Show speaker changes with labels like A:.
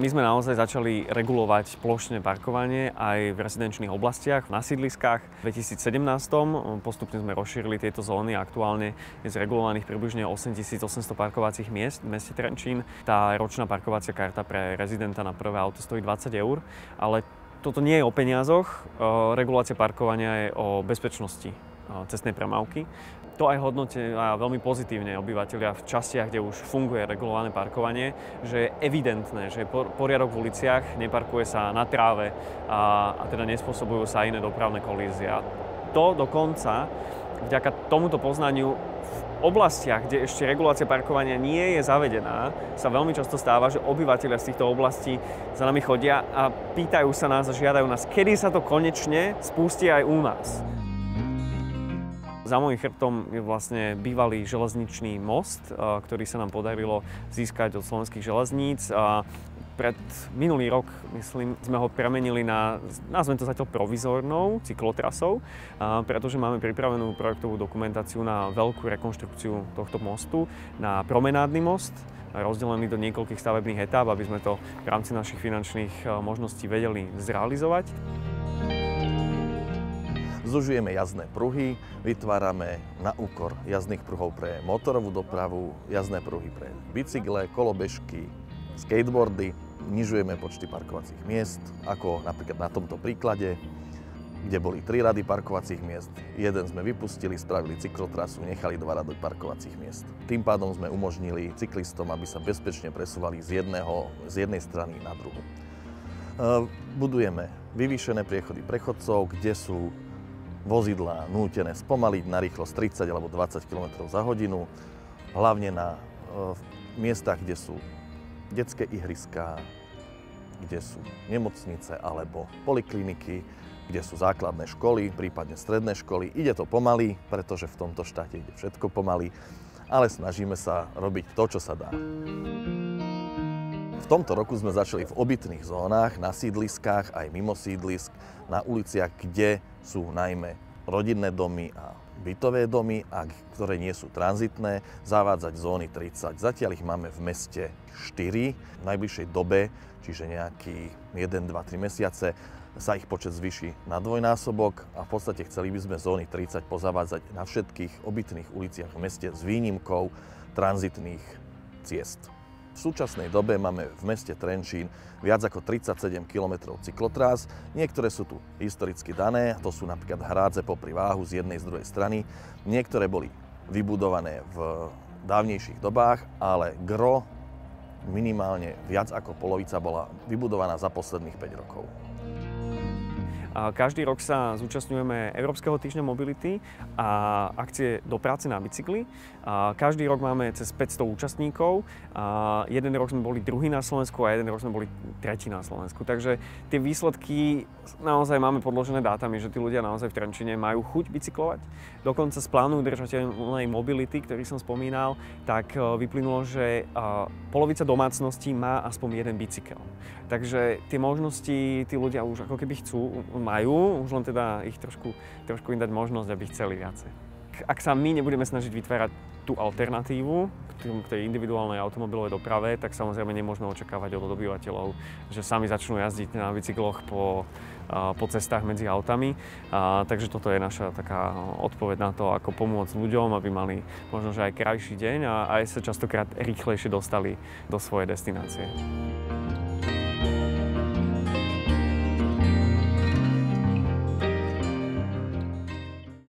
A: My sme naozaj začali regulovať plošné parkovanie aj v rezidenčných oblastiach, na sídliskách. V 2017 postupne sme rozšírili tieto zóny a aktuálne je zregulovaných približne 8800 parkovacích miest v meste Trenčín. Tá ročná parkovacia karta pre rezidenta na prvé auto stojí 20 €, ale toto nie je o peniazoch. Regulácia parkovania je o bezpečnosti cestnej premávky. To aj hodnotia veľmi pozitívne obyvatelia v častiach, kde už funguje regulované parkovanie, že je evidentné, že je poriadok v uliciach, neparkuje sa na tráve a teda nespôsobujú sa iné dopravné kolízie. A to dokonca vďaka tomuto poznaniu v oblastiach, kde ešte regulácia parkovania nie je zavedená, sa veľmi často stáva, že obyvatelia z týchto oblastí za nami chodia a pýtajú sa nás a žiadajú nás, kedy sa to konečne spustí aj u nás. Za môjim chrbtom je vlastne bývalý železničný most, ktorý sa nám podarilo získať od Slovenských železníc. Pred minulý rok, myslím, sme ho premenili na, nazvem to zatiaľ provizórnou cyklotrasou, pretože máme pripravenú projektovú dokumentáciu na veľkú rekonštrukciu tohto mostu, na promenádny most, rozdelený do niekoľkých stavebných etáp, aby sme to v rámci našich finančných možností vedeli zrealizovať.
B: Zužujeme jazdné pruhy, vytvárame na úkor jazdných pruhov pre motorovú dopravu, jazdné pruhy pre bicykle, kolobežky, skateboardy. Znižujeme počty parkovacích miest, ako napríklad na tomto príklade, kde boli 3 rady parkovacích miest. Jeden sme vypustili, spravili cyklotrasu, nechali 2 rady parkovacích miest. Tým pádom sme umožnili cyklistom, aby sa bezpečne presúvali z jednej strany na druhu. Budujeme vyvýšené priechody pre chodcov, kde sú vozidlá nútené spomaliť na rýchlosť 30 alebo 20 km za hodinu, hlavne na miestach, kde sú detské ihriská, kde sú nemocnice alebo polikliniky, kde sú základné školy, prípadne stredné školy. Ide to pomaly, pretože v tomto štáte ide všetko pomaly, ale snažíme sa robiť to, čo sa dá. V tomto roku sme začali v obytných zónach, na sídliskách, aj mimo sídlisk, na uliciach, kde sú najmä rodinné domy a bytové domy, a ktoré nie sú tranzitné, zavádzať zóny 30. Zatiaľ ich máme v meste 4. V najbližšej dobe, čiže nejaký 1, 2, 3 mesiace, sa ich počet zvýši na dvojnásobok a v podstate chceli by sme zóny 30 pozavádzať na všetkých obytných uliciach v meste s výnimkou tranzitných ciest. V súčasnej dobe máme v meste Trenčín viac ako 37 km cyklotrás. Niektoré sú tu historicky dané, to sú napríklad hrádze popri Váhu z jednej z druhej strany. Niektoré boli vybudované v dávnejších dobách, ale gro, minimálne viac ako polovica, bola vybudovaná za posledných 5 rokov.
A: Každý rok sa zúčastňujeme Európskeho týždňa mobility a akcie Do práce na bicykli. Každý rok máme cez 500 účastníkov. Jeden rok sme boli druhý na Slovensku a jeden rok sme boli tretí na Slovensku. Takže tie výsledky naozaj máme podložené dátami, že tí ľudia naozaj v Trenčine majú chuť bicyklovať. Dokonca z plánu udržateľnej mobility, ktorý som spomínal, tak vyplynulo, že polovica domácností má aspoň jeden bicykel. Takže tie možnosti tí ľudia už ako keby majú, už len teda ich trošku im dať možnosť, aby chceli viacej. Ak sa my nebudeme snažiť vytvárať tú alternatívu k tej individuálnej automobilovej doprave, tak samozrejme nemôžeme očakávať od obyvateľov, že sami začnú jazdiť na bicykloch po cestách medzi autami. Takže toto je naša taká odpoveď na to, ako pomôcť ľuďom, aby mali možno že aj krajší deň a aj sa častokrát rýchlejšie dostali do svojej destinácie.